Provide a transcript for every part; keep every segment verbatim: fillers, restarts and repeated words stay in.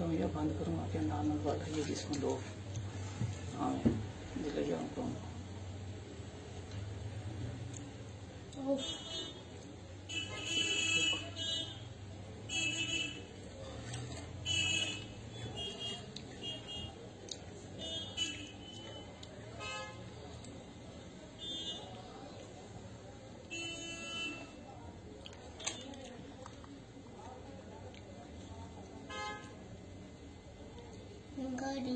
तो मैं बंद करूँगा क्या नॉर्मल वाला ये जिसको दो हाँ दिल जाऊँ गाड़ी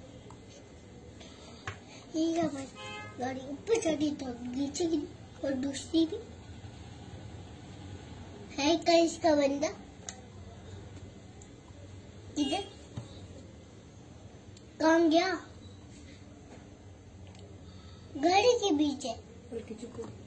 ये क्या गाड़ी ऊपर चढ़ी तो नीचे गिरी और दूसरी भी है क्या इसका बंदा इधर कहाँ गया गाड़ी के पीछे।